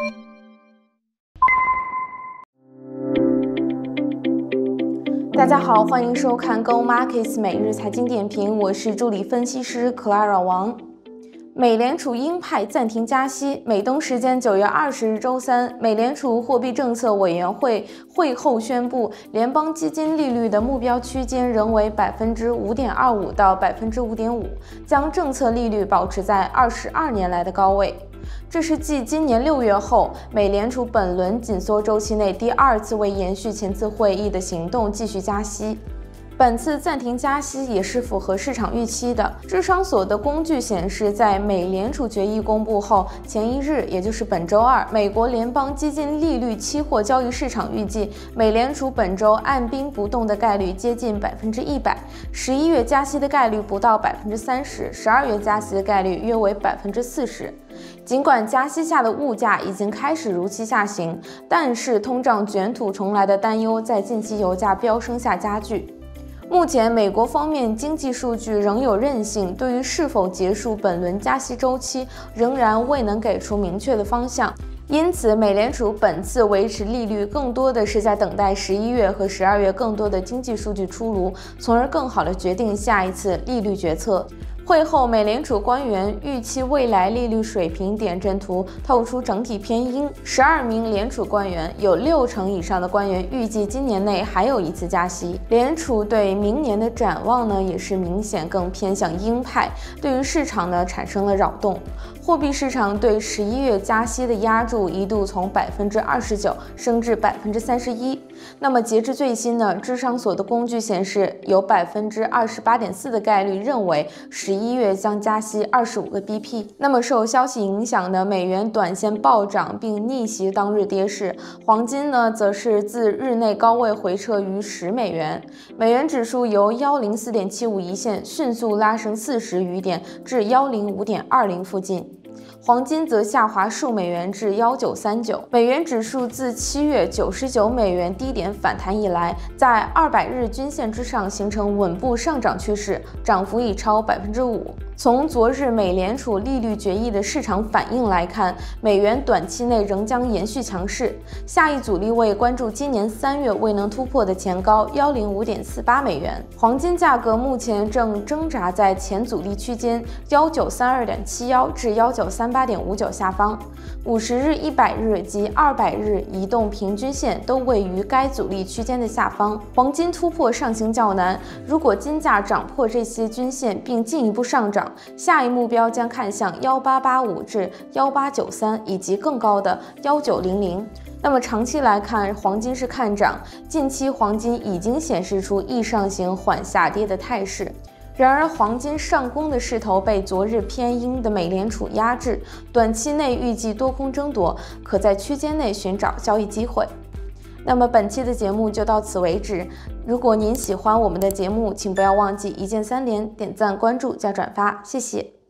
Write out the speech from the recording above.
大家好，欢迎收看 Go Markets 每日财经点评，我是助理分析师 Clara 王。美联储鹰派暂停加息。美东时间9月20日周三，美联储货币政策委员会会后宣布，联邦基金利率的目标区间仍为 5.25% 到 5.5%， 将政策利率保持在22年来的高位。这是继今年6月后，美联储本轮紧缩周期内第2次为延续前次会议的行动继续加息。本次暂停加息也是符合市场预期的。智商所的工具显示，在美联储决议公布后前一日，也就是本周二，美国联邦基金利率期货交易市场预计，美联储本周按兵不动的概率接近100%，11月加息的概率不到30%，12月加息的概率约为40%。尽管加息下的物价已经开始如期下行，但是通胀卷土重来的担忧在近期油价飙升下加剧。目前，美国方面经济数据仍有韧性，对于是否结束本轮加息周期，仍然未能给出明确的方向。因此，美联储本次维持利率，更多的是在等待11月和12月更多的经济数据出炉，从而更好地决定下一次利率决策。会后，美联储官员预期未来利率水平点阵图透出整体偏鹰。12名联储官员有60%以上的官员预计今年内还有一次加息。联储对明年的展望呢，也是明显更偏向鹰派，对于市场呢产生了扰动。货币市场对11月加息的压注一度从 29% 升至 31%。那么截至最新呢，智商所的工具显示，有 28.4% 的概率认为11月将加息25个 BP。那么受消息影响的美元短线暴涨并逆袭当日跌势，黄金呢则是自日内高位回撤逾10美元，美元指数由104.75一线迅速拉升40余点至105.20附近。黄金则下滑数美元至1939，美元指数自7月99美元低点反弹以来，在200日均线之上形成稳步上涨趋势，涨幅已超 5%。从昨日美联储利率决议的市场反应来看，美元短期内仍将延续强势，下一阻力位关注今年3月未能突破的前高105.48美元。黄金价格目前正挣扎在前阻力区间1932.71至1938.59下方，50日、100日及200日移动平均线都位于该阻力区间的下方。黄金突破上行较难，如果金价涨破这些均线并进一步上涨，下一目标将看向1885至1893以及更高的1900。那么长期来看，黄金是看涨，近期黄金已经显示出易上行缓下跌的态势。然而，黄金上攻的势头被昨日偏鹰的美联储压制，短期内预计多空争夺，可在区间内寻找交易机会。那么本期的节目就到此为止。如果您喜欢我们的节目，请不要忘记一键3连，点赞、关注加转发，谢谢。